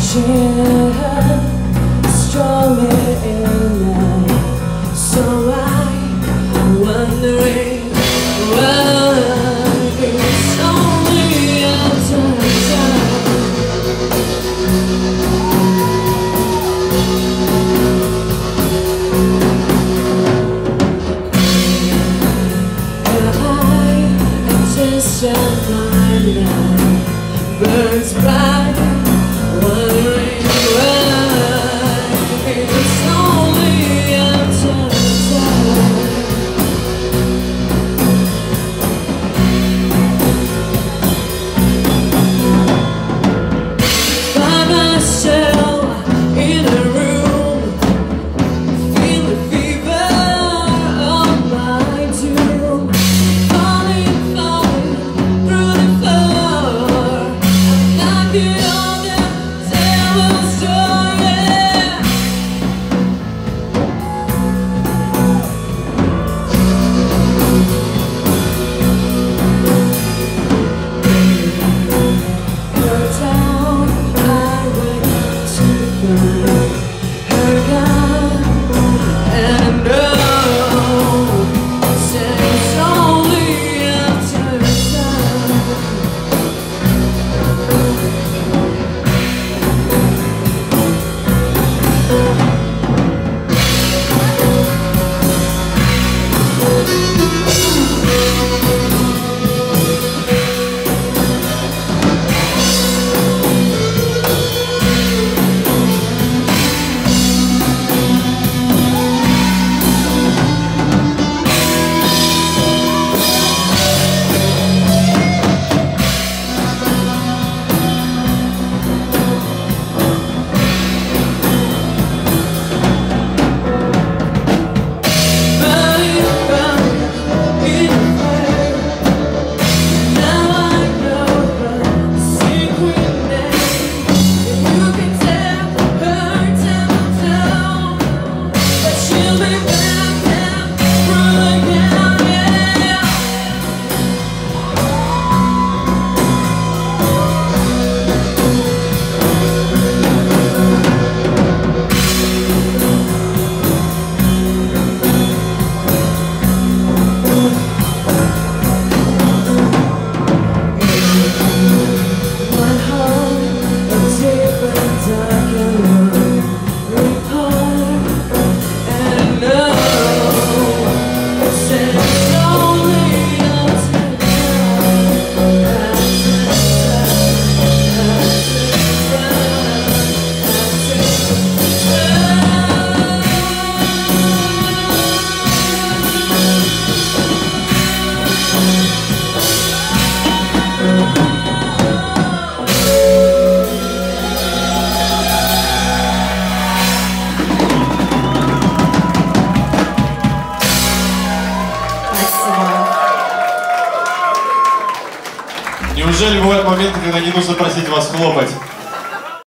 stronger in life. So I'm wondering why it's only after time. I just shut my light burns bright, wondering why it's only after time. Find myself in a room, feel the fever of my doom, falling through the floor, knocking on the devil's door, yeah. Her down, I went to find her gone, and oh, said it's only after time. Неужели бывают моменты, когда не нужно просить вас хлопать?